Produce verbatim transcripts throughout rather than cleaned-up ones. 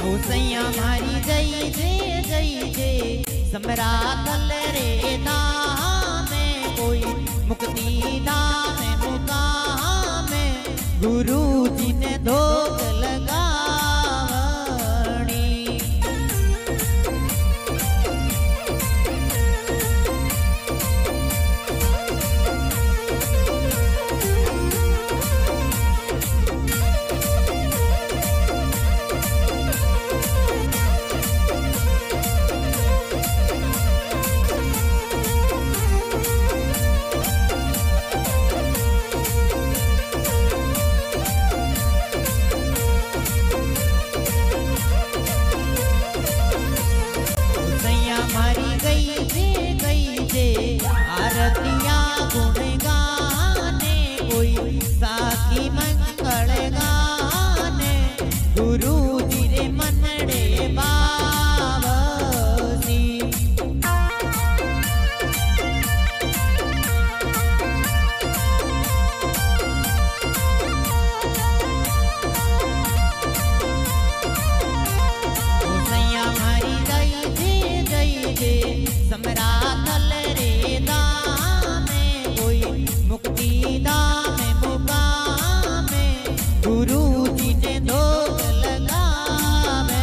सैया मारी जय जय जय जय समरा कल रे धाम में कोई मुक्ति धाम मुकाम में गुरु जी ने धोख लगावणी। आरतियाँ गुण गाने कोई साखी मंगल गाने गुरु जी रे मनड़े बावसी। सैया मारी जय जय जय जय समरा कल रे धाम में कोई मुक्ति धाम मुकाम में गुरु जी ने धोख लगावणी।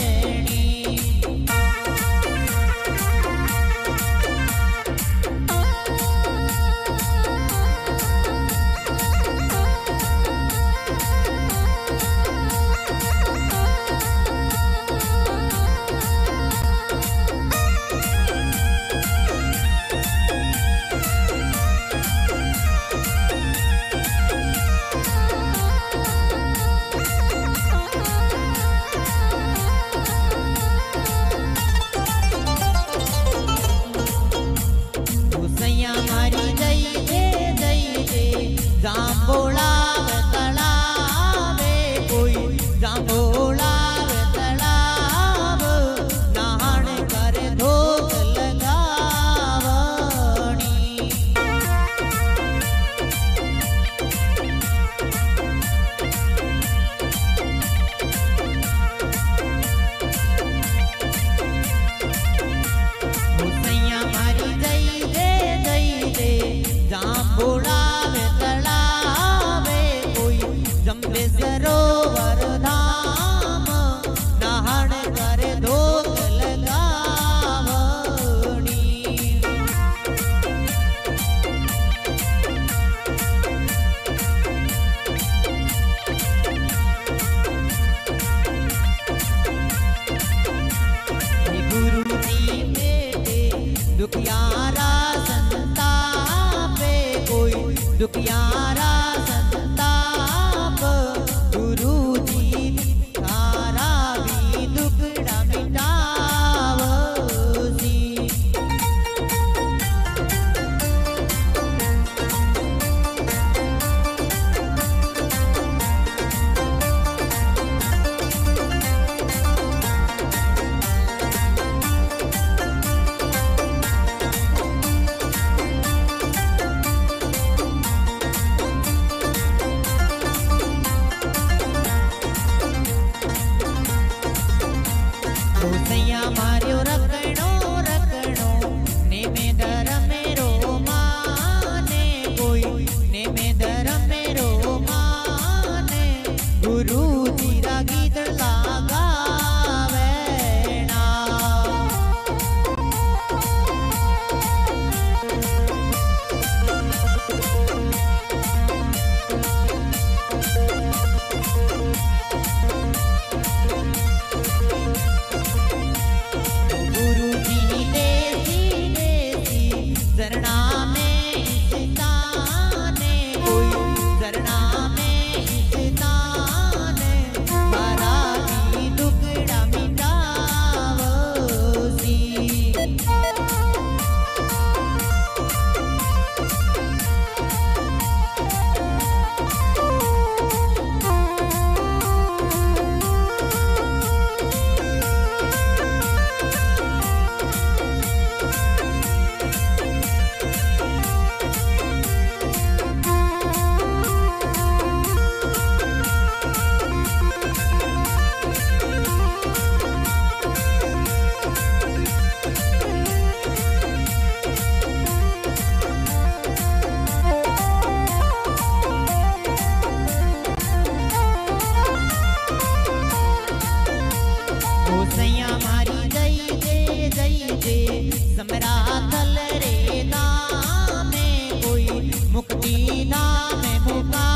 जांबोला तलावे कोई जांबोला तलाव नहान कर धोख लगावणी। सैया मारी जय जय जय जय जांबोला सरोवर धाम नहान कर धोख लगावणी। गुरु जी बेटे दुखियारा संतापे कोई दुखियारा संताप गुरु जी तारा भी दुखड़ा मिटावसी। सैया मारियो रखणो रखणो ने में दर मेरो माने कोई ने में दर मेरो माने गुरु जी रा गीत लगावेना। मुक्ति धाम मुकाम